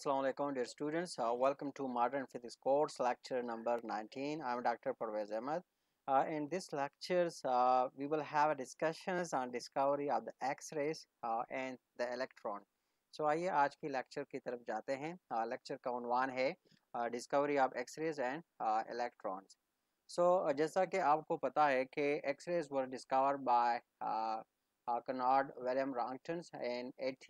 Assalamu alaikum dear students. Welcome to Modern Physics course lecture number 19. I'm Dr. Parvez Ahmed. In this lectures, we will have discussions on discovery of the X-rays and the electron. So आइए आज की lecture की तरफ जाते हैं. Lecture का उन्वान है discovery of X rays and electrons. So जैसा कि आपको पता है कि X rays were discovered by Conrad William Roentgen in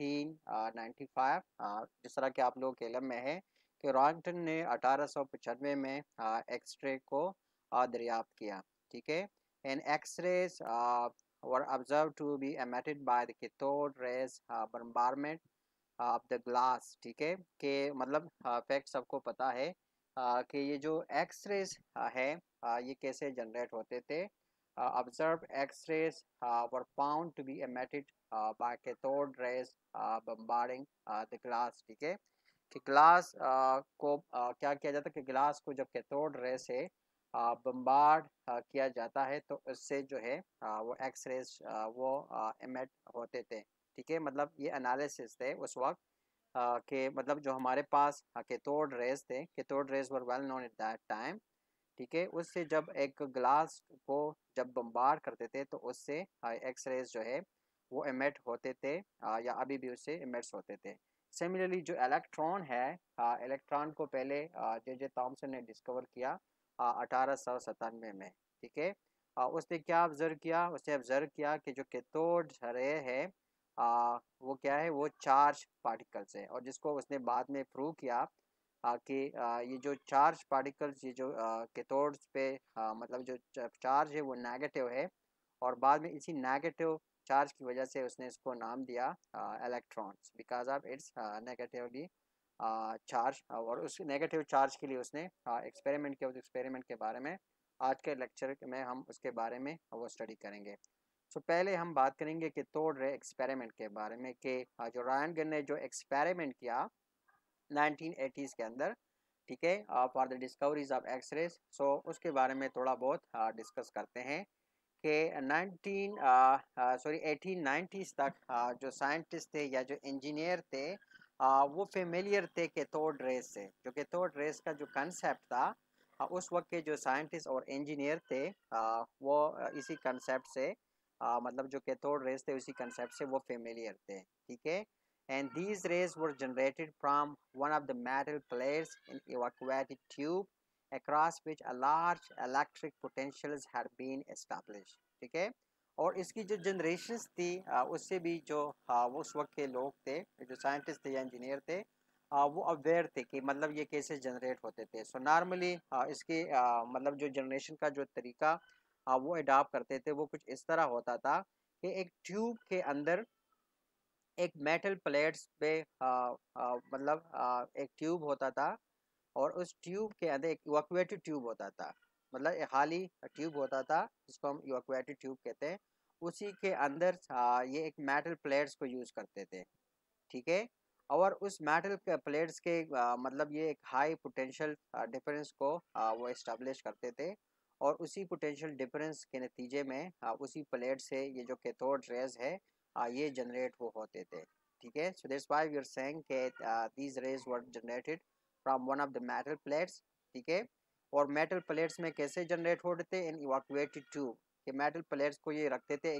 1895. जिस तरह के आप लोगों के इल्म में है कि रॉन्गटन ने 1895 में एक्सरे को दरियाफ्त किया. ठीक है. And X rays were observe to be emitted by the cathode rays bombardment of the glass. ठीक है कि मतलब फैक्ट सबको पता है कि ये जो एक्सरेज है ये कैसे जनरेट होते थे. Observed X-rays were found to be emitted by cathode rays bombarding the glass. ठीक है कि ग्लास को क्या किया जाता है कि ग्लास को जब कैथोड रे से बम्बार्ड किया जाता है तो उससे जो है वो एक्सरेज वो एमिट होते थे. ठीक है. मतलब ये एनालिसिस थे उस वक्त कि मतलब जो हमारे पास कैथोड रेज थे. Cathode rays were well known at that time. ठीक है. उससे जब एक ग्लास को जब बम्बार्ड करते थे तो उससे एक्स रेज जो है वो एमिट होते थे या अभी भी उससे एमिट्स होते थे. सिमिलरली जो इलेक्ट्रॉन है, इलेक्ट्रॉन को पहले जे थॉमसन ने डिस्कवर किया 1897 में. ठीक है. उसने क्या ऑब्जर्व किया? उसने ऑब्जर्व किया कि जो कैथोड रे है वो क्या है, वो चार्ज पार्टिकल्स है. और जिसको उसने बाद में प्रूव किया कि ये जो चार्ज पार्टिकल्स ये जो कैथोड्स पे मतलब जो चार्ज है वो नेगेटिव है. और बाद में इसी नेगेटिव चार्ज की वजह से उसने इसको नाम दिया electrons because of its negatively charge. और उस नेगेटिव चार्ज के लिए उसने एक्सपेरिमेंट किया. उस एक्सपेरिमेंट के बारे में आज के लेक्चर में हम उसके बारे में वो स्टडी करेंगे. सो पहले हम बात करेंगे कैथोड रे एक्सपेरिमेंट के बारे में कि जो रॉन्गटन ने जो एक्सपेरिमेंट किया 1980s के अंदर. ठीक है. For the discoveries of X rays. So उसके बारे में थोड़ा बहुत डिस्कस करते हैं कि 1890s तक जो साइंटिस्ट थे या जो इंजीनियर थे वो फेमिलियर थे कैथोड रेज से. जो कैथोड रेज का जो कंसेप्ट था उस वक्त के जो साइंटिस्ट और इंजीनियर थे वो इसी कंसेप्ट से मतलब जो कैथोड रेज थे उसी कंसेप्ट से वो फेमिलियर थे. ठीक है. And these rays were generated from one of the metal plates in evacuated tube across which a large electric potentials had been established. ठीक है. और इसकी जो जनरेशंस थी उससे भी जो उस वक्त के लोग थे, जो साइंटिस्ट थे या इंजीनियर थे, वो अवेयर थे कि मतलब ये कैसे जनरेट होते थे. सो नॉर्मली इसके मतलब जो जनरेशन का जो तरीका वो अडॉप्ट करते थे वो कुछ इस तरह होता था कि एक ट्यूब के अंदर एक मेटल प्लेट्स पे मतलब एक ट्यूब होता था. और उस ट्यूब के अंदर एक इवैक्यूएटेड ट्यूब होता था. मतलब एक खाली ट्यूब होता था जिसको हम इवैक्यूएटेड ट्यूब कहते हैं. उसी के अंदर ये एक मेटल प्लेट्स को यूज़ करते थे. ठीक है. और उस मेटल प्लेट्स के मतलब ये एक हाई पोटेंशियल डिफरेंस को वो इस्टेब्लिश करते थे. और उसी पोटेंशियल डिफरेंस के नतीजे में उसी प्लेट से ये जो कैथोड रेज है ये जनरेट वो होते थे. ठीक है. So that's why we are saying कि these rays were generated from one of the metal plates. ठीक है. और मेटल प्लेट्स में कैसे जनरेट होते थे? In evacuated tube. कि मेटल प्लेट्स को ये रखते थे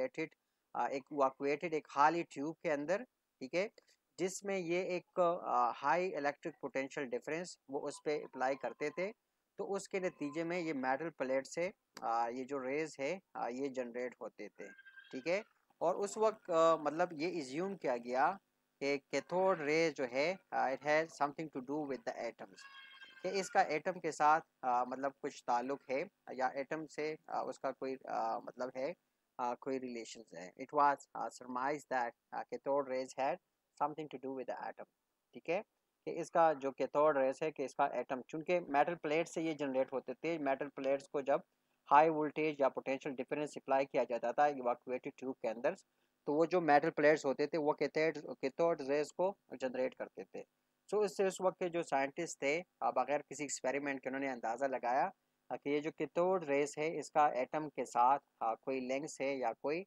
एक इवैक्यूएटेड एक खाली ट्यूब के अंदर. ठीक है. जिसमें ये एक हाई इलेक्ट्रिक पोटेंशियल डिफरेंस वो उस पर अप्लाई करते थे. तो उसके नतीजे में ये मेटल प्लेट से ये जो रेज है ये जनरेट होते थे. ठीक है. और उस वक्त मतलब ये इज्यूम किया गया कि कैथोड रे जो है it has something to do with the atoms. कि इसका एटम के साथ मतलब कुछ ताल्लुक है या एटम से उसका कोई मतलब है कोई रिलेशन है. It was surmise that cathode rays had something to do with the atom. ठीक है. कि इसका जो कैथोड रेज है कि इसका एटम चूंकि मेटल प्लेट से ये जनरेट होते थे. मेटल प्लेट्स को जब हाई वोल्टेज या पोटेंशियल डिफरेंस अप्लाई किया जाता था इवैक्यूएटेड ट्यूब के अंदर तो वो जो मेटल प्लेट्स होते थे वो कैथोड रेज को जनरेट करते थे. सो इससे उस वक्त के जो साइंटिस्ट थे बगैर किसी एक्सपेरिमेंट के उन्होंने अंदाज़ा लगाया कि ये जो कैथोड रेस है इसका एटम के साथ कोई लिंक्स है या कोई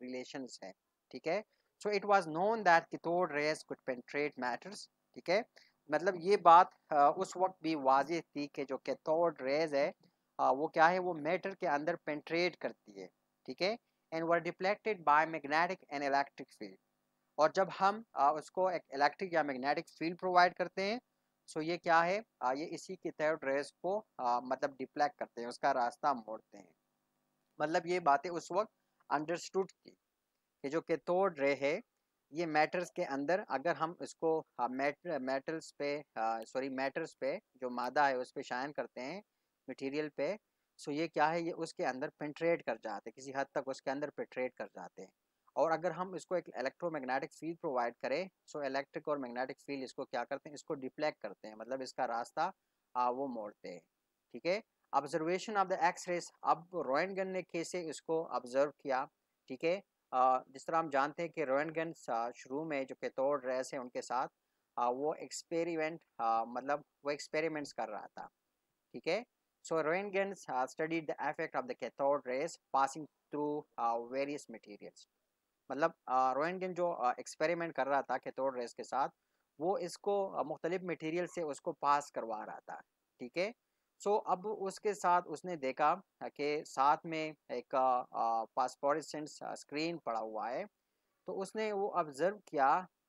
रिलेशंस है. ठीक है. So it was known that cathode rays could penetrate matters. ठीक है. मतलब ये बात उस वक्त भी वाज़ेह थी कि जो कैथोड रेज है वो क्या है, वो मैटर के अंदर पेंट्रेट करती है, ठीक है, and were deflected by magnetic and electric field. और जब हम उसको एक इलेक्ट्रिक या मैग्नेटिक फील्ड प्रोवाइड करते हैं, सो ये क्या है, ये इसी कैथोड रेज को मतलब डिफ्लेक्ट करते हैं, उसका रास्ता मोड़ते हैं। मतलब ये बातें उस वक्त अंडरस्टूड थी कि जो कैथोड रे है ये मैटर्स के अंदर, अगर हम इसको मेटल्स पे सॉरी मैटर्स पे, जो मादा है उस पे शाइन करते हैं, मटेरियल पे, सो ये क्या है, ये उसके अंदर पेंट्रेट कर जाते हैं, किसी हद तक उसके अंदर पेंट्रेट कर जाते हैं। और अगर हम इसको एक इलेक्ट्रोमैग्नेटिक फील्ड प्रोवाइड करें, सो इलेक्ट्रिक और मैग्नेटिक फील्ड इसको क्या करते हैं, इसको डिफ्लेक्ट करते हैं, मतलब इसका रास्ता वो मोड़ते हैं, ठीक है। Observation of the X rays, अब रोएंटगन ने कैसे इसको ऑब्जर्व किया, ठीक है। जिस तरह हम जानते हैं कि रोएंटगन शुरू में जो कैथोड रेस है उनके साथ वो एक्सपेरिमेंट मतलब वो एक्सपेरिमेंट्स कर रहा था, ठीक है। So Roentgen studied the effect of the cathode rays passing through various materials. मतलब रोएंटगन जो एक्सपेरिमेंट कर रहा था कैथोड रेस के साथ, वो इसको मुख्तलिफ मटेरियल से उसको पास करवा रहा था, ठीक है। सो अब उसके साथ उसने देखा कि साथ में एक फास्फोरेसेंट स्क्रीन पड़ा हुआ है। तो उसने वो ऑब्जर्व किया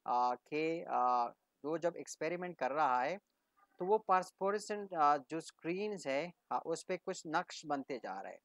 कि वो जब एक्सपेरिमेंट कर रहा है तो वो फास्फोरेसेंट जो स्क्रीन है उस पर कुछ नक्श बनते जा रहे हैं,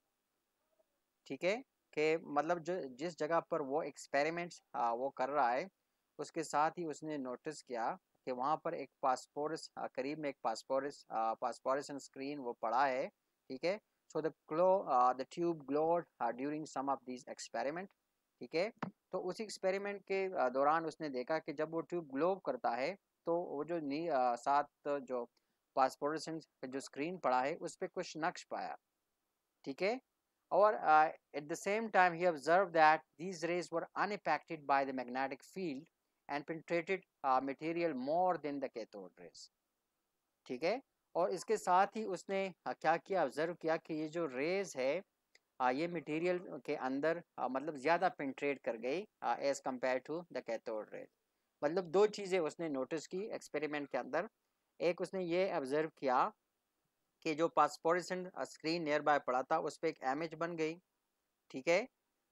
ठीक है। कि मतलब जो जिस जगह पर वो एक्सपेरिमेंट्स वो कर रहा है, उसके साथ ही उसने नोटिस किया कि वहाँ पर एक फास्फोरस करीब में एक फास्फोरेसन स्क्रीन वो पड़ा है, ठीक है। So the tube glowed during some of this experiment, ठीक है। तो उसी एक्सपेरिमेंट के दौरान उसने देखा कि जब वो ट्यूब ग्लो करता है तो वो जो साथ जो फास्फोरेसन जो स्क्रीन पड़ा है उस पर कुछ नक्श पाया, ठीक है। और at the same time he observed that these rays were unaffected by the magnetic field and penetrated material more than the cathode rays, ठीक है। और इसके साथ ही उसने क्या किया, ऑब्जर्व किया कि ये जो रेज है ये मटेरियल के अंदर मतलब ज़्यादा पेंट्रेट कर गई as compare to the cathode rays. मतलब दो चीज़ें उसने नोटिस की एक्सपेरिमेंट के अंदर। एक उसने ये ऑब्जर्व किया कि जो फास्फोरेसेंट स्क्रीन नियर बाय पड़ा था उस पर एक इमेज बन गई, ठीक है।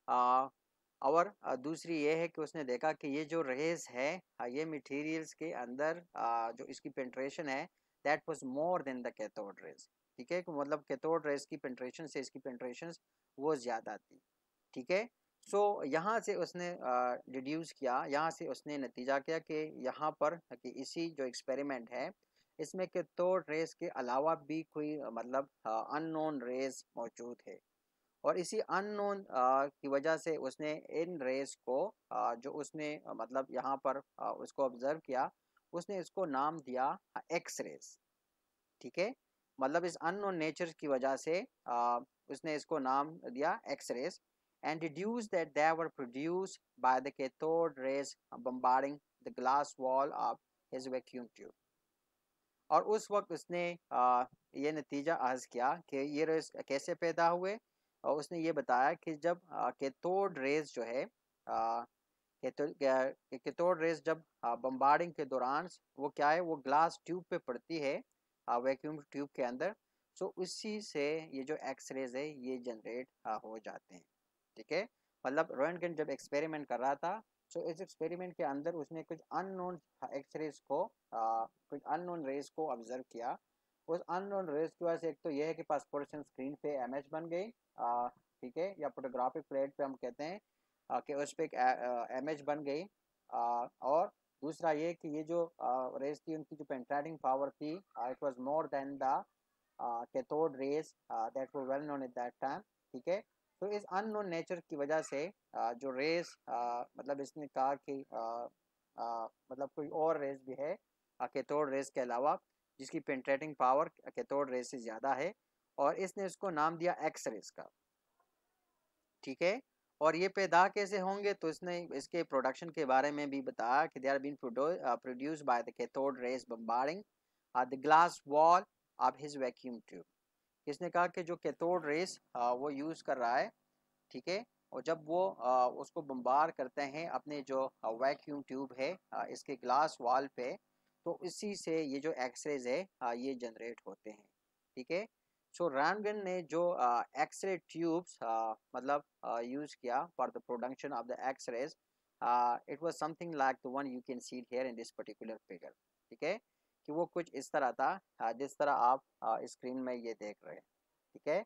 और दूसरी ये है कि उसने देखा कि ये जो रेस है ये मटेरियल्स के अंदर जो इसकी पेंट्रेशन है that was more than the cathode rays, ठीक है। मतलब कैथोड रेस की पेंट्रेशन से इसकी पेंट्रेशन वो ज़्यादा थी, ठीक है। सो यहाँ से उसने डिड्यूस किया, यहाँ से उसने नतीजा किया कि यहाँ पर कि इसी जो एक्सपेरिमेंट है इसमें कैथोड रेस के अलावा भी कोई मतलब अननोन रेस मौजूद है। और इसी अननोन की वजह से उसने इन रेस को जो उसने मतलब यहाँ पर उसको ऑब्जर्व किया, उसने इसको नाम दिया एक्स रेस, ठीक है। मतलब इस अननोन नेचर की वजह से उसने इसको नाम दिया X rays and deduce that they were produced by the cathode rays bombarding the glass wall of his vacuum tube. और उस वक्त उसने ये नतीजा अज़ किया कि ये रेस कैसे पैदा हुए। और उसने ये बताया कि जब कैथोड रेस जो है कैथोड रेस जब बम्बार्डिंग के दौरान वो क्या है, वो ग्लास ट्यूब पे पड़ती है वैक्यूम ट्यूब के अंदर। सो उसी से ये जो एक्स रेज है ये जनरेट हो जाते हैं, ठीक है। मतलब रोएंटगन जब एक्सपेरिमेंट कर रहा था, सो इस एक्सपेरिमेंट के अंदर उसने कुछ अननोन एक्स रेज को कुछ अननोन रेज को ऑब्जर्व किया। उस अननोन रेज की वजह से एक तो ये है कि फास्फोरेसेंट स्क्रीन पे इमेज बन गई, ठीक है, या फोटोग्राफिक प्लेट पे हम कहते हैं कि उस पर एक इमेज बन गई। और दूसरा ये कि ये जो रेस थी उनकी जो पेंट्रेटिंग पावर थी it was more than the cathode rays that were well known at that time, ठीक है। तो इस अननोन नेचर की वजह से जो रेस मतलब इसने कहा कि मतलब कोई और रेस भी है कैथोड रेस के अलावा जिसकी पेंट्रेटिंग पावर कैथोड रेस से ज़्यादा है, और इसने उसको नाम दिया एक्स रेस का, ठीक है। और ये पैदा कैसे होंगे, तो इसने इसके प्रोडक्शन के बारे में भी बताया कि they are been produced by the cathode rays bombarding the glass wall of his vacuum tube. इसने कहा कि जो कैथोड रेस वो यूज़ कर रहा है, ठीक है। और जब वो उसको बम्बार करते हैं अपने जो वैक्यूम ट्यूब है इसके ग्लास वॉल पे, तो इसी से ये जो एक्सरेज है ये जनरेट होते हैं, ठीक है। सो रैनगन ने जो एक्सरे ट्यूब्स मतलब यूज किया for the production of the X rays, it was something like the one you can see here in this particular figure, ठीक है, कि वो कुछ इस तरह था जिस तरह आप स्क्रीन में ये देख रहे हैं, ठीक है।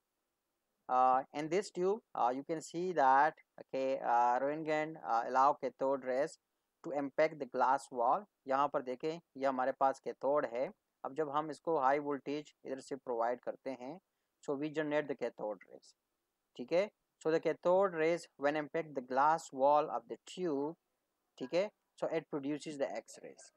In this tube, you can see that okay, Roentgen allow cathode rays to impact the glass wall. यहाँ पर देखें ये हमारे पास कैथोड है। अब जब हम इसको हाई वोल्टेज इधर से प्रोवाइड करते हैं, so we generate the cathode rays, ठीक है। So the cathode rays when impact the glass wall of the tube, ठीक है, so it produces the X-rays,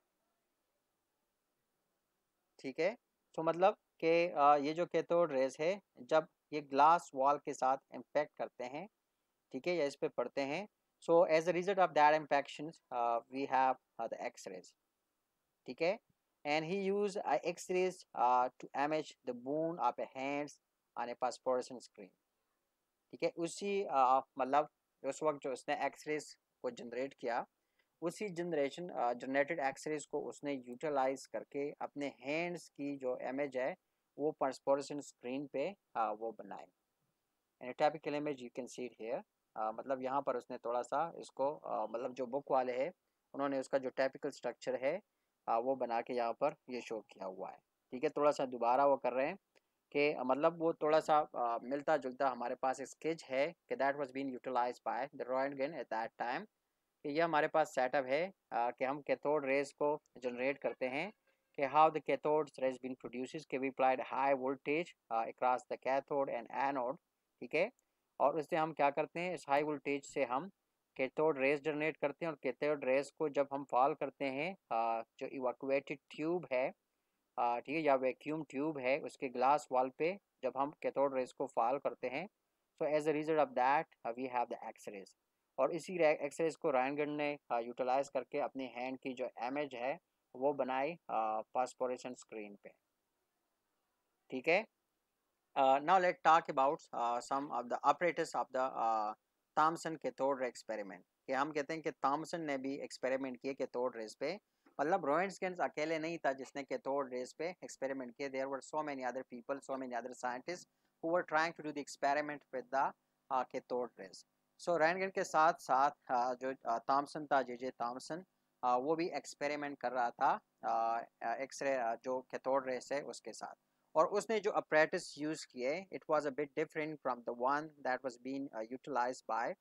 ठीक है। तो मतलब कि ये जो कैथोड रेज है जब ये ग्लास वॉल के साथ इम्पैक्ट करते हैं, ठीक है, या इस पे पड़ते हैं, so as a result of that impaction we have the X rays, ठीक है। And he use X rays to image the bone of a hands on a phosphorescent screen, ठीक है। उसी मतलब उस वक्त जो उसने एक्स रेज को जनरेट किया, उसी जनरेटेड एक्सरेज को उसने यूटिलाइज करके अपने हैंड्स की जो इमेज है वो फास्फोरेसेंट स्क्रीन पे वो बनाए। And typical image you can see it here, मतलब यहाँ पर उसने थोड़ा सा इसको मतलब जो बुक वाले हैं उन्होंने उसका जो टाइपिकल स्ट्रक्चर है वो बना के यहाँ पर ये शो किया हुआ है, ठीक है। थोड़ा सा दोबारा वो कर रहे हैं कि मतलब वो थोड़ा सा मिलता जुलता हमारे पास स्केच है कि that was been utilized by the Roentgen at that time, कि ये हमारे पास सेटअप है कि हम कैथोड रेज को जनरेट करते हैं, कि how the cathode rays been produces के we applied high voltage across the cathode and anode, ठीक है। और उससे हम क्या करते हैं, इस हाई वोल्टेज से हम कैथोड रेज जनरेट करते हैं, और कैथोड रेज को जब हम फॉल करते हैं जो इवैक्यूएटेड ट्यूब है, ठीक है, या वैक्यूम ट्यूब है, उसके ग्लास वॉल पे जब हम कैथोड रेज को फॉल करते हैं, so as a result of that we have the X rays. और इसी एक्स रेज को रायनगन ने यूटिलाइज करके अपनी हैंड की जो इमेज है वो बनाई फास्फोरेसेंट स्क्रीन पे, ठीक है। Now let's talk about some of the apparatus of the Thomson cathode ray experiment, कि हम कहते हैं कि थॉमसन ने भी एक्सपेरिमेंट किए कैथोड रेज पे, मतलब रोएंटगेन अकेले नहीं था जिसने कैथोड रेज पे एक्सपेरिमेंट किए, there were so many other people, so many other scientists who were trying to do the experiment with the cathode rays. So Roentgen के साथ साथ जो थॉमसन था, जे थॉमसन, वो भी एक्सपेरिमेंट कर रहा था एक्सरे जो कैथोड रेज है उसके साथ। और उसने जो अपरेटस यूज किए it was a bit different from the one that was been utilized by,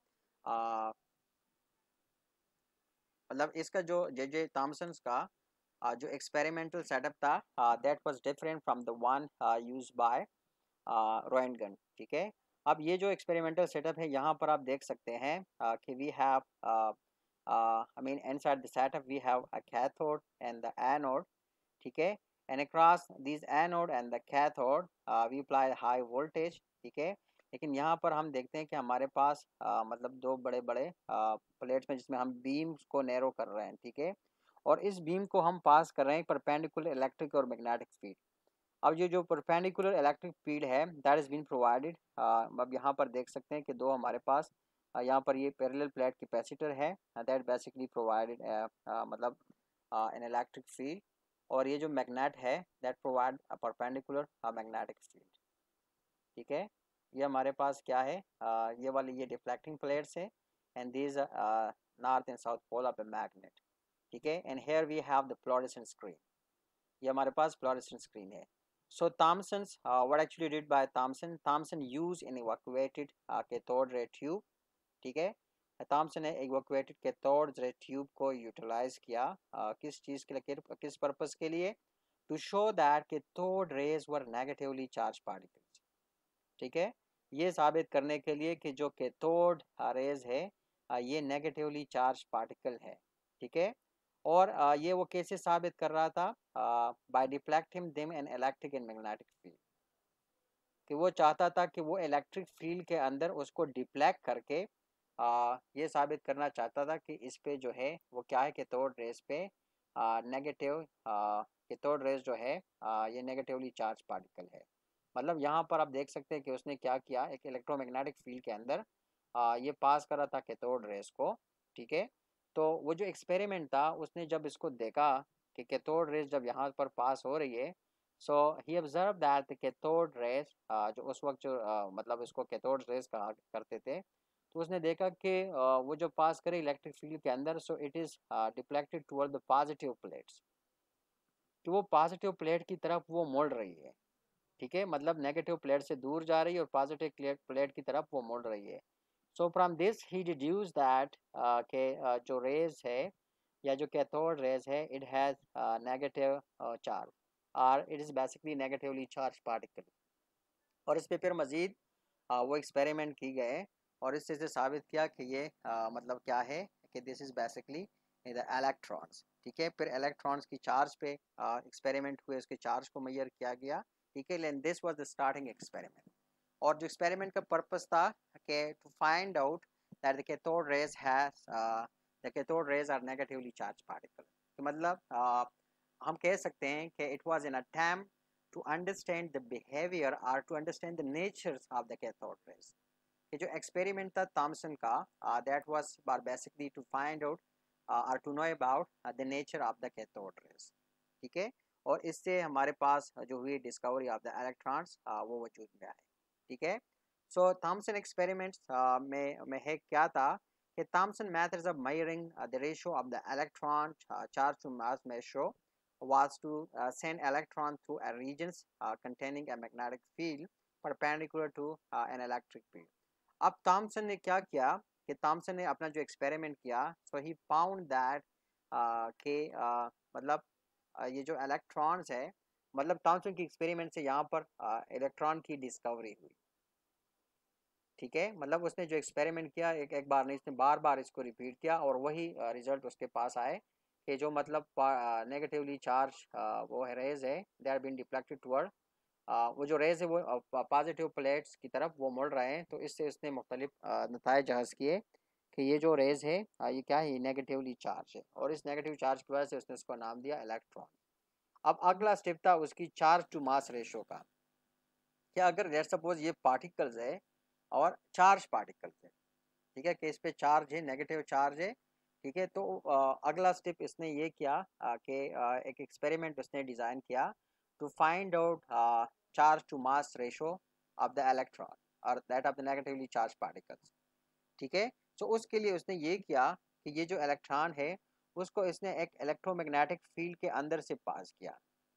मतलब इसका जो जे थॉमसन का जो एक्सपेरिमेंटल सेटअप था that was different from the one used by Roentgen, ठीक है। अब ये जो एक्सपेरिमेंटल सेटअप है यहाँ पर आप देख सकते हैं कि we have I mean inside the setup we have a cathode and the anode, ठीक है। And across this anode and the cathode we apply high voltage, ठीक है। लेकिन यहाँ पर हम देखते हैं कि हमारे पास मतलब दो बड़े बड़े प्लेट्स में जिसमें हम बीम्स को नैरो कर रहे हैं, ठीक है। और इस बीम को हम पास कर रहे हैं परपेंडिकुलर इलेक्ट्रिक और मैग्नेटिक फील्ड। अब ये जो परपेंडिकुलर इलेक्ट्रिक फील्ड है दैट इज बीन प्रोवाइडेड, अब यहाँ पर देख सकते हैं कि दो हमारे पास यहाँ पर ये पैरेलल प्लेट कैपेसिटर है दैट बेसिकली प्रोवाइडेड मतलब एन इलेक्ट्रिक फील्ड, और ये जो मैग्नेट है that provide a perpendicular magnetic field, ठीक है। ये हमारे पास क्या है, ये वाली ये डिफ्लेक्टिंग प्लेट्स है and these north and south pole of a magnet, ठीक है। And here we have the fluorescent screen, ये हमारे पास फ्लोरेसेंट स्क्रीन है। So Thomson's what actually did by Thomson use in evacuated cathode ray tube, ठीक है। Thomson ने evacuated cathode ray tube को यूटिलाइज किया किस चीज़ के लिए, किस पर्पस के लिए, to show that cathode rays were negatively charge particles, ठीक है। ये साबित करने के लिए कि जो कैथोड रेज है ये नेगेटिवली चार्ज पार्टिकल है, ठीक है। और ये वो कैसे साबित कर रहा था, by deflecting them an electric and magnetic field, कि वो चाहता था कि वो इलेक्ट्रिक फील्ड के अंदर उसको डिफ्लेक्ट करके ये साबित करना चाहता था कि इस पे जो है वो क्या है, कैथोड रेज पे नेगेटिव कैथोड रेज जो है ये नेगेटिवली चार्ज पार्टिकल है। मतलब यहाँ पर आप देख सकते हैं कि उसने क्या किया, एक इलेक्ट्रोमैग्नेटिक फील्ड के अंदर ये पास करा था कैथोड रेज को, ठीक है। तो वो जो एक्सपेरिमेंट था उसने जब इसको देखा कि कैथोड रेज जब यहाँ पर पास हो रही है, so he observe that the cathode rays, जो उस वक्त जो मतलब इसको कैथोड रेज कहा करते थे, तो उसने देखा कि वो जो पास करे इलेक्ट्रिक फील्ड के अंदर, so it is deflected toward the positive plates, कि वो पॉजिटिव प्लेट की तरफ वो मुड़ रही है। ठीक है, मतलब नेगेटिव प्लेट से दूर जा रही है और पॉजिटिव प्लेट की तरफ वो मुड़ रही है। So from this he deduce that के जो रेज है या जो कैथोड रेज है, इट हैज़ नेगेटिव चार्ज, और it is basically negatively charge particle. और इस पे फिर मज़ीद वो एक्सपेरिमेंट की गए और इससे से साबित किया कि ये मतलब क्या है कि this is basically the electrons. ठीक है, फिर इलेक्ट्रॉन्स की चार्ज पे एक्सपेरिमेंट हुए, उसके चार्ज को मेजर किया गया। ठीक है, and this was the starting experiment. और जो एक्सपेरिमेंट का पर्पस था कि to find out that the cathode rays has the cathode rays are negatively charge particle. तो मतलब हम कह सकते हैं कि it was an attempt to understand the behavior or to understand the natures of the cathode rays. कि जो experiment था थॉमसन का, that was basically to find out और to know about the nature of the cathode rays. ठीक है, और इससे हमारे पास जो हुई डिस्कवरी ऑफ द इलेक्ट्रॉन्स वो वजूद में आए। ठीक है, सो थॉमसन एक्सपेरिमेंट्स में है क्या था कि Thomson methods of measuring the ratio of the electron charge to mass ratio was to send electron through a regions containing a magnetic field perpendicular to an electric field. अब Thomson ने क्या किया कि थॉमसन ने अपना जो experiment किया, सो he found that के मतलब ये जो इलेक्ट्रॉन्स है, मतलब थॉमसन की एक्सपेरिमेंट से यहाँ पर इलेक्ट्रॉन की डिस्कवरी हुई। ठीक है, मतलब उसने जो एक्सपेरिमेंट किया एक बार नहीं, इसने बार बार इसको रिपीट किया और वही रिजल्ट उसके पास आए कि जो मतलब नेगेटिवली चार्ज वो है रेज है, they are been deflected toward, वो जो रेज है वो पॉजिटिव प्लेट्स की तरफ वो मुड़ रहे हैं। तो इससे उसने मुख्तलिफ नताइज हासिल किए कि ये जो रेज है ये क्या है, नेगेटिवली चार्ज है, और इस नेगेटिव चार्ज की वजह से उसने इसको नाम दिया इलेक्ट्रॉन। अब अगला स्टेप था उसकी चार्ज टू मास रेशो का, कि अगर लेट्स सपोज ये पार्टिकल्स है और चार्ज पार्टिकल्स है, ठीक है, कि इस पे चार्ज है, नेगेटिव चार्ज है। ठीक है, तो अगला स्टेप इसने ये किया कि एक एक्सपेरिमेंट उसने डिज़ाइन किया to find out charge to mass ratio of the electron और that of the negatively charge particles. ठीक है, तो उसके लिए उसने ये किया कि ये जो इलेक्ट्रॉन है उसको इसने एक इलेक्ट्रोमैग्नेटिक फील्ड के अंदर से पास किया।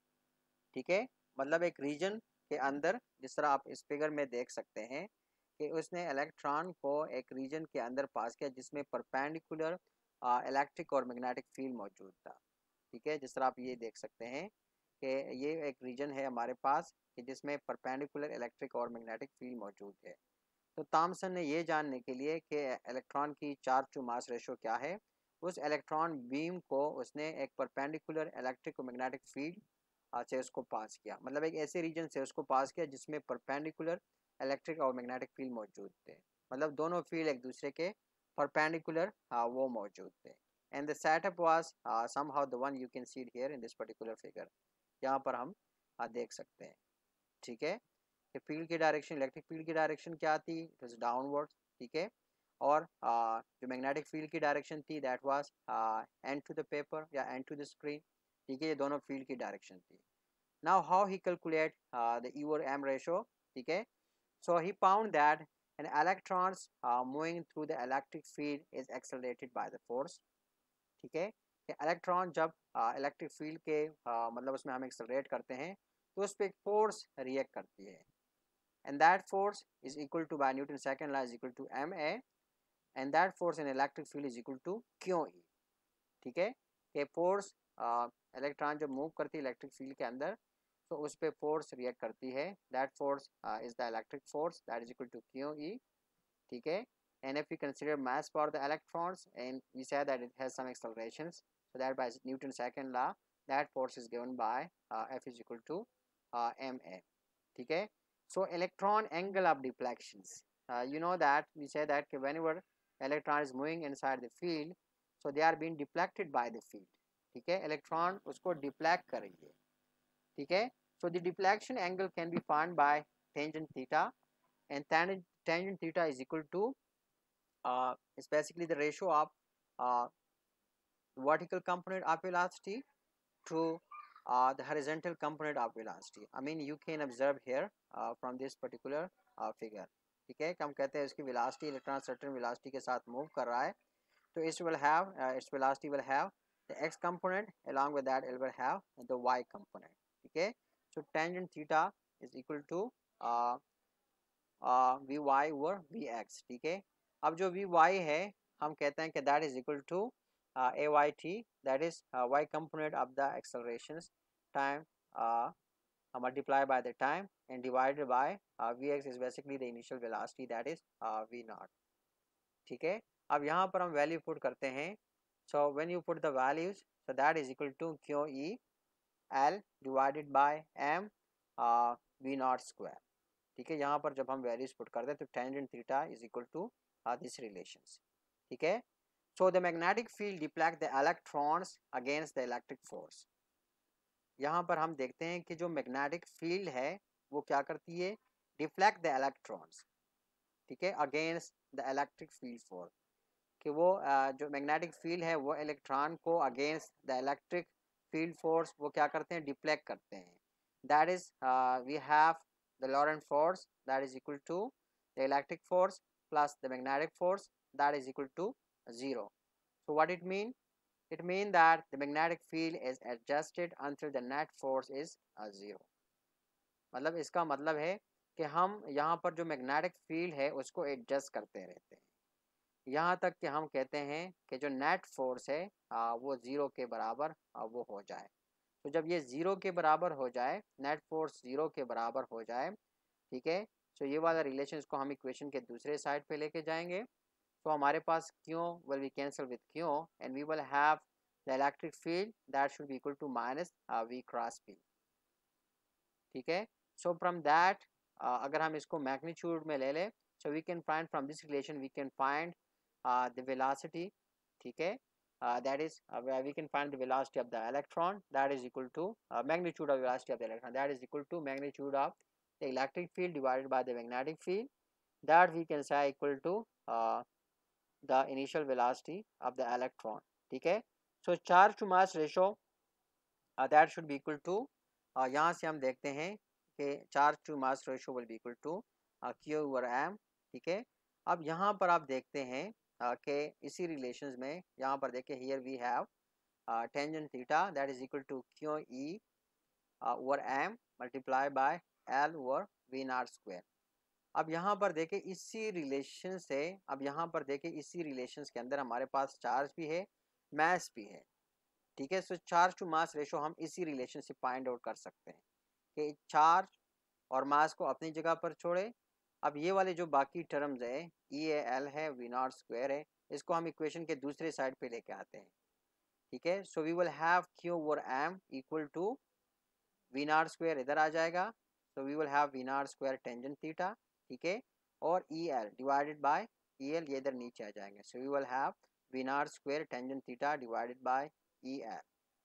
ठीक है, मतलब एक रीजन के अंदर, जिस तरह आप इस फिगर में देख सकते हैं कि उसने इलेक्ट्रॉन को एक रीजन के अंदर पास किया जिसमें परपेंडिकुलर इलेक्ट्रिक और मैग्नेटिक फील्ड मौजूद था। ठीक है, जिस तरह आप ये देख सकते हैं कि ये एक रीजन है हमारे पास कि जिसमें परपेंडिकुलर इलेक्ट्रिक और मैग्नेटिक फील्ड मौजूद है। तो थॉमसन ने ये जानने के लिए कि इलेक्ट्रॉन की चार्ज टू मास रेशो क्या है, उस इलेक्ट्रॉन बीम को उसने एक परपेंडिकुलर इलेक्ट्रिक और मैग्नेटिक फील्ड से उसको पास किया, मतलब एक ऐसे रीजन से उसको पास किया जिसमें परपेंडिकुलर इलेक्ट्रिक और मैग्नेटिक फील्ड मौजूद थे, मतलब दोनों फील्ड एक दूसरे के परपेंडिकुलर वो मौजूद थे। And the setup was somehow the one you can see here in this particular figure, यहाँ पर हम देख सकते हैं। ठीक है, कि फील्ड की डायरेक्शन, इलेक्ट्रिक फील्ड की डायरेक्शन क्या थी, इट वाज डाउनवर्ड। ठीक है, और जो मैग्नेटिक फील्ड की डायरेक्शन थी that was and to the paper या एंड टू द स्क्रीन। ठीक है, ये दोनों फील्ड की डायरेक्शन थी। Now how he calculate the E over M ratio? ठीक है, so he found that an electrons moving through the electric field is accelerated by the force। ठीक है, कि इलेक्ट्रॉन जब इलेक्ट्रिक फील्ड के मतलब उसमें हम एक्सेलरेट करते हैं तो उस पर एक फोर्स रिएक्ट करती है, and that force is equal to by Newton second law is equal to ma, and that force in electric field is equal to QE। ठीक है, कि फोर्स इलेक्ट्रॉन जब मूव करती है इलेक्ट्रिक फील्ड के अंदर तो उस पर फोर्स रिएक्ट करती है, that force is the electric force that is equal to Q E. ठीक है, and if we consider mass for the electrons and we say that it has some accelerations, so that by Newton's second law that force is given by F is equal to ma। ठीक है, so electron angle of deflections, you know that we say that whenever electron is moving inside the field, so they are being deflected by the field। ठीक है, electron उसको deflect कर रही है। ठीक है, so the deflection angle can be found by tangent theta, and tangent theta is equal to is basically the ratio of uh, vertical component of velocity to the horizontal component of velocity. I mean you can observe here from this particular figure. ठीक है, हम कहते हैं इसकी velocity electron certain velocity के साथ move कर रहा है, तो it will have its velocity will have the x component, along with that it will have the y component. ठीक है, so tangent theta is equal to vy over vx. ठीक है, अब जो vy है हम कहते हैं कि that is equal to ayt, that is y component of the accelerations time multiplied by the time and divided by vx is basically the initial velocity, that is v naught. ठीक है, अब यहाँ पर हम वैल्यू पुट करते हैं, so when you put the values, so that is equal to q e l divided by m v naught square. ठीक है, यहाँ पर जब हम वैल्यूज पुट करते हैं तो tangent theta is equal to this relations. ठीक है, so the magnetic field deflect the electrons against the electric force. यहाँ पर हम देखते हैं कि जो मैग्नेटिक फील्ड है वो क्या करती है, डिफ्लेक्ट द इलेक्ट्रॉन्स. ठीक है, against the electric field force, कि वो जो मैग्नेटिक फील्ड है वो इलेक्ट्रॉन को against the electric field force वो क्या करते हैं, डिफ्लेक्ट करते हैं. That is we have the Lorentz force, that is equal to the electric force plus the magnetic force, that is equal to 0. So what it mean? It mean that the magnetic field is adjusted until the net force is 0. मतलब इसका मतलब है कि हम यहाँ पर जो magnetic field है उसको एडजस्ट करते रहते हैं यहाँ तक कि हम कहते हैं कि जो नेट फोर्स है वो 0 के बराबर वो हो जाए. तो जब ये 0 के बराबर हो जाए, नेट फोर्स 0 के बराबर हो जाए, ठीक है, तो ये वाला रिलेशन को हम इक्वेशन के दूसरे साइड पे लेके जाएंगे. तो हमारे पास Q will be cancel with Q and we will have the electric field that should be equal to minus V cross P. ठीक है, सो फ्रॉम दैट अगर हम इसको मैग्नीट्यूड में ले लें, so we can find from this relation we can find the velocity. ठीक है, that is where we can find the velocity of the electron, that is equal to magnitude of velocity of the electron, that is equal to magnitude of the electric field divided by the magnetic field, that we can say equal to the initial velocity of the electron. ठीक है, so charge to mass ratio that should be equal to यहाँ से हम देखते हैं कि charge to mass ratio will be equal to q over m. ठीक है, अब यहाँ पर आप देखते हैं कि इसी रिलेशंस में यहाँ पर देखिए here we have tangent theta that is equal to Q E over M multiply by L over V naught square. अब यहाँ पर देखिए इसी रिलेशन से, अब यहाँ पर देखिए इसी रिलेशंस के अंदर हमारे पास चार्ज भी है, मास भी है. ठीक है, so charge to mass ratio हम इसी रिलेशन से फाइंड आउट कर सकते हैं कि चार्ज और मास को अपनी जगह पर छोड़े. अब ये वाले जो बाकी टर्म्स है ई एल है वी नॉट स्क्वायर है, इसको हम इक्वेशन के दूसरे साइड पे लेके आते हैं. ठीक है, so we will have Q over M equal to V naught square इधर आ जाएगा, so we will have V naught square tangent theta. ठीक है, और E L divided by E L ये इधर नीचे आ जाएंगे, so we will have V naught square tangent theta divided by E L.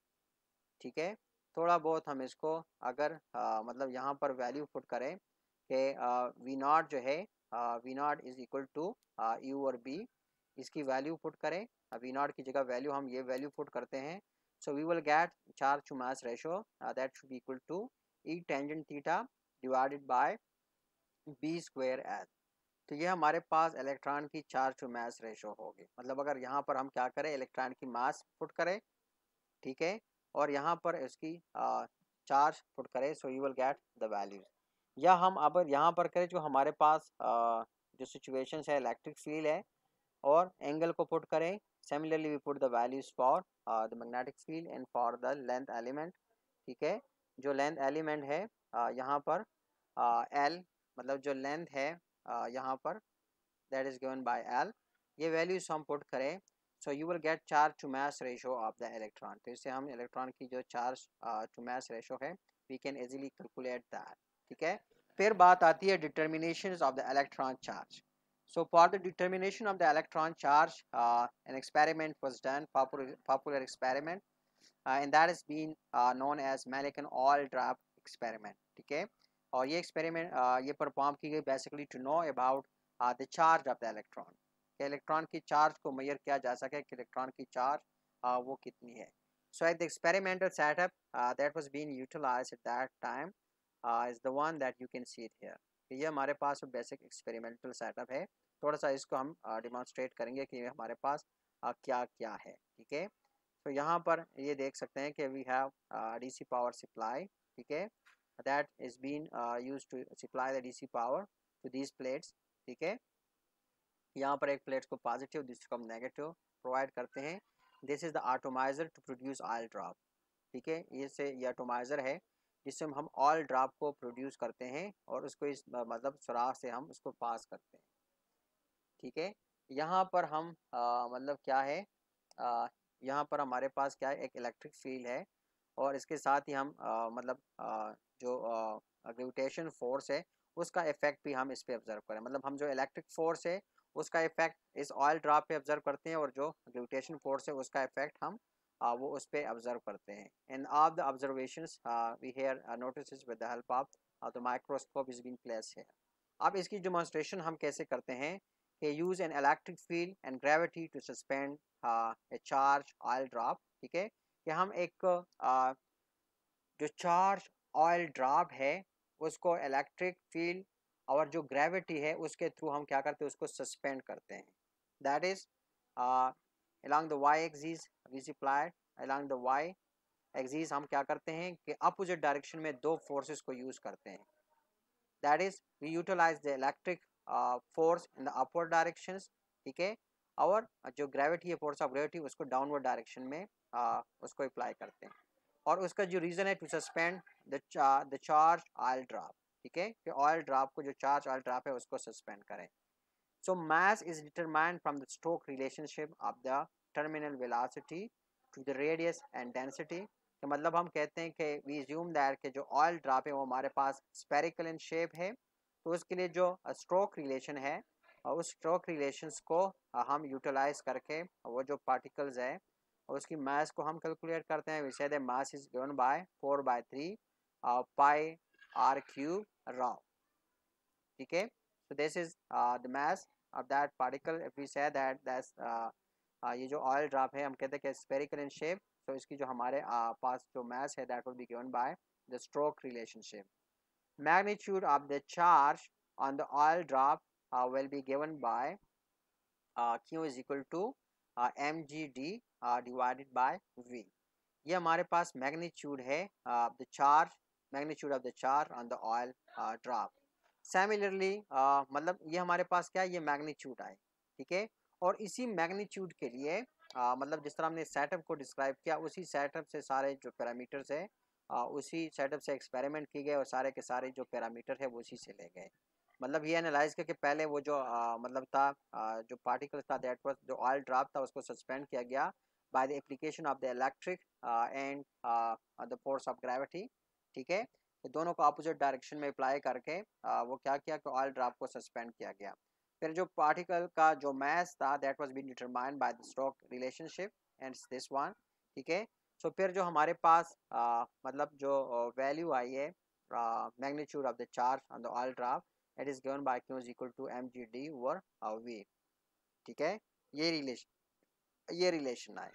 ठीक है, थोड़ा बहुत हम इसको अगर मतलब यहाँ पर वैल्यू पुट करें कि वी नॉट जो है V naught is equal to U और बी, इसकी वैल्यू पुट करें, वी नॉट की जगह वैल्यू हम ये वैल्यू पुट करते हैं, so we will get charge to mass ratio that should be equal to E tangent theta divided by B square L. तो ये हमारे पास इलेक्ट्रॉन की चार्ज टू मास रेशो होगी. मतलब अगर यहाँ पर हम क्या करें, इलेक्ट्रॉन की मास पुट करें, ठीक है, और यहाँ पर इसकी चार्ज पुट करें, so you will get the values. या हम अब यहाँ पर करें जो हमारे पास जो सिचुएशन है इलेक्ट्रिक फील्ड है और एंगल को पुट करें, similarly we put the values for the magnetic field and for the length element. ठीक है, जो लेंथ एलिमेंट है यहाँ पर एल, मतलब जो लेंथ है यहाँ पर that is given by L, ये वैल्यूज हम पुट करें, so you will get charge to mass ratio of the electron. तो इससे हम इलेक्ट्रॉन की जो चार्ज टू मास रेशो है we can easily calculate that. ठीक है, फिर बात आती है determinations of the electron charge. So for the determination of the electron charge, an experiment was done, popular experiment, and that has been known as Millikan oil drop experiment. ठीक है, और ये experiment ये परफॉर्म की गई basically to know about the charge of the electron. कि electron की charge को मेजर किया जा सके कि इलेक्ट्रॉन की चार्ज वो कितनी है. So at the experimental setup that was being utilized at that time is the one that you can see it here. ये हमारे पास बेसिक एक्सपेरिमेंटल सेटअप है. थोड़ा सा इसको हम डिमॉन्स्ट्रेट करेंगे कि हमारे पास क्या क्या है. ठीक है. तो यहाँ पर ये देख सकते हैं कि we have DC power supply. ठीक है. That is been use to supply the DC power to these plates. ठीक है. यहाँ पर एक प्लेट को पॉजिटिव दूसरे को हम नेगेटिव प्रोवाइड करते हैं. This is the atomizer to produce oil drop. ठीक है. ये एटोमाइजर है जिससे हम ऑयल ड्रॉप को प्रोड्यूस करते हैं और उसको इस मतलब सुराख से हम उसको पास करते हैं. ठीक है. यहाँ पर हम मतलब क्या है, यहाँ पर हमारे पास क्या है, एक इलेक्ट्रिक फील्ड है और इसके साथ ही हम मतलब जो ग्रेविटेशन फोर्स है उसका इफेक्ट भी हम इस पे ऑब्जर्व करें. मतलब हम जो इलेक्ट्रिक फोर्स है उसका इफेक्ट इस ऑयल ड्रॉप पे ऑब्जर्व करते हैं और जो ग्रेविटेशन फोर्स है उसका इफेक्ट हम वो उस पे ऑब्जर्व करते हैं. In of the observations we here notice with the help of the microscope is being placed here. अब इसकी डेमोंस्ट्रेशन हम कैसे करते हैं कि use an electric field and gravity to suspend a charge oil drop. ठीक है. कि हम एक जो चार्ज ऑयल ड्रॉप है उसको इलेक्ट्रिक फील्ड और जो ग्रेविटी है उसके थ्रू हम क्या करते हैं, उसको सस्पेंड करते हैं. That is along the y axis we supplied along the y axis हम क्या करते हैं कि अपोजिट डायरेक्शन में दो फोर्सेस को यूज करते हैं. That is we utilize the electric force in the upward directions. ठीक है. और जो ग्रेविटी है, फोर्स ऑफ ग्रेविटी, उसको डाउनवर्ड डायरेक्शन में उसको अप्लाई करते हैं. और उसका जो रीज़न है to suspend the charge oil drop. ठीक है. कि ऑयल ड्रॉप को जो चार्ज ऑयल ड्रॉप है उसको सस्पेंड करें. So mass is determined from the Stoke relationship of the terminal velocity to the radius and density. कि मतलब हम कहते हैं कि वी अज्यूम दैट कि जो ऑयल ड्रॉप है वो हमारे पास स्फेरिकल इन शेप है. तो उसके लिए जो स्ट्रोक रिलेशन है उस स्ट्रोक रिलेशंस को हम यूटिलाइज करके वो जो पार्टिकल्स है और उसकी मास को हम कैलकुलेट करते हैं. We say the mass is given by 4/3 pi R cube rho. ठीक है. So this is the mass of that particle. If we say that that's ये जो ऑयल ड्रॉप है हम कहते हैं कि स्फेरिकल इन शेप. तो इसकी जो हमारे पास जो मास है that will be given by the stroke relationship. Magnitude of the charge on the oil drop will be given by Q is equal to mgd divided by v. ये हमारे पास magnitude है the charge, magnitude of the charge on the oil drop. Similarly मतलब ये हमारे पास क्या है, ये मैग्नीट्यूड आए. ठीक है. और इसी मैग्नीट्यूड के लिए मतलब जिस तरह हमने सेटअप को डिस्क्राइब किया उसी सेटअप से सारे जो पैरामीटर्स है उसी सेटअप से एक्सपेरिमेंट किए गए और सारे के सारे जो पैरामीटर है वो उसी से ले गए. मतलब ये एनालाइज करके पहले वो जो मतलब था जो पार्टिकल था दैट वाज जो ऑयल ड्रॉप था उसको सस्पेंड किया गया by the application of the electric and the force of gravity. ठीक है. तो दोनों को अपोजिट डायरेक्शन में अप्लाई करके वो क्या किया कि ऑयल ड्रॉप को सस्पेंड किया गया. फिर जो पार्टिकल का जो मास था that was been determined by the Stoke relationship and this one. ठीक है. सो फिर जो हमारे पास मतलब जो वैल्यू आई है magnitude of the charge on the oil drop it is given by Q is equal to mgd over v. ठीक है. ये रिलेशन आए.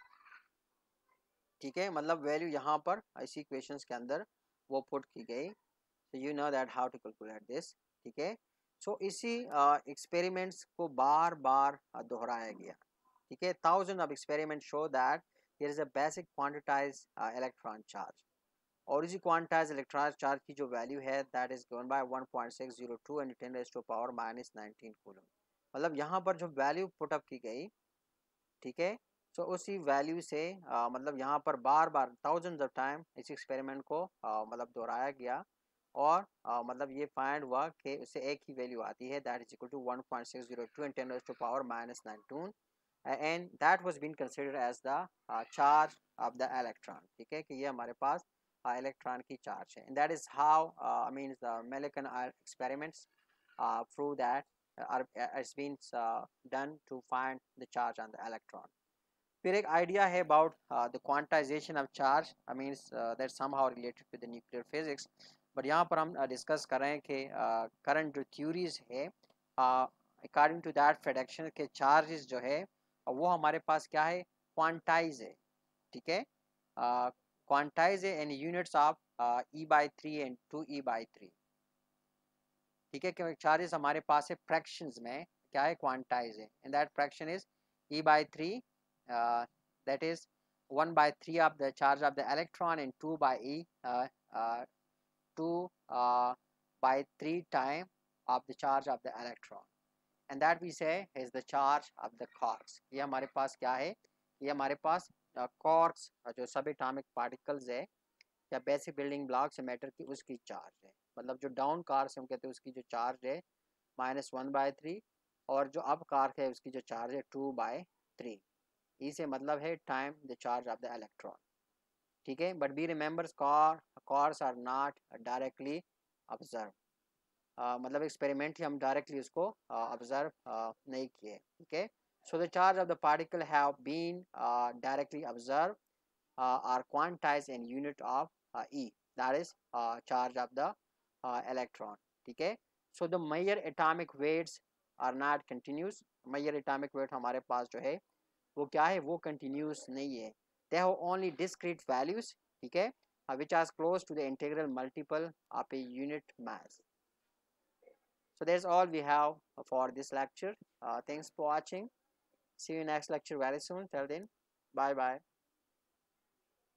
ठीक है. मतलब वैल्यू यहाँ पर इसी इक्वेशंस के अंदर वो पुट की गई. So you know that how to calculate this. ठीक है. सो इसी एक्सपेरिमेंट्स को बार बार दोहराया गया. ठीक है. Thousand of experiment show that there is a basic quantitize electron charge. और इसी क्वांटाइज इलेक्ट्रॉन चार्ज की जो वैल्यू है that is given by 1.602 × 10⁻⁻19 coulomb. मतलब यहाँ पर जो वैल्यू पुटअप की गई. ठीक है. सो उसी वैल्यू से मतलब यहाँ पर बार बार थाउजेंड्स ऑफ टाइम इस एक्सपेरिमेंट को मतलब दोहराया गया और मतलब ये फाइंड हुआ कि उससे एक ही वैल्यू आती है that is equal to 1.602 × 10⁻⁻19 and that was been considered as the charge of the electron. ठीक है. कि ये हमारे पास इलेक्ट्रॉन की चार्ज है. And that is how means the Millikan experiments prove that it's been done to find the charge on the electron. फिर एक आइडिया है about the quantization of charge. I means that somehow related with the nuclear physics. But यहाँ पर हम discuss कर रहे हैं कि करंट जो थ्योरीज है अकॉर्डिंग टू दैट प्रेडिक्शन के चार्जेस जो है वो हमारे पास क्या है, क्वांटाइज है. ठीक है. Quantize in units of E/3 and 2E/3। ठीक है, क्योंकि चार्जेस हमारे पास है फ्रैक्शंस में, क्या है, क्वांटाइज है, and that fraction is E/3, that is 1/3 of the charge of the electron and 2 by 3 time of the charge of the electron, and that we say is the charge of the quarks। ये हमारे पास क्या है, ये हमारे पास quarks जो सब atomic particles है या बेसिक बिल्डिंग ब्लॉक्स है मैटर की, उसकी चार्ज है। मतलब जो डाउन कार्स है हम कहते हैं उसकी जो चार्ज है -1/3, और जो अप कार्स है उसकी जो चार्ज है 2/3। इसे मतलब है time the charge of the electron. ठीक है, but be remembers cars are not directly observe, मतलब एक्सपेरिमेंट हम डायरेक्टली उसको ऑब्जर्व नहीं किए। ठीक है, so the charge of the particle have been directly observe are quantized in unit of E, that is charge of the electron। ठीक है, so the Meyer atomic weights are not continuous। Meyer atomic weight हमारे पास जो है वो क्या है, वो continuous नहीं है, they have only discrete values। ठीक है, which are close to the integral multiple of a unit mass। So that's all we have for this lecture। Thanks for watching, see you next lecture very soon, till then, bye bye।